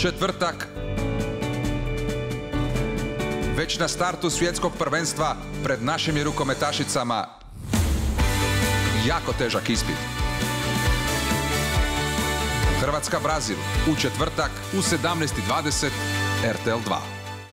Četvrtak. Već na startu svjetskog prvenstva pred našim je rukometašicama jako težak ispit. Hrvatska-Brazil u četvrtak u 17:20 RTL 2.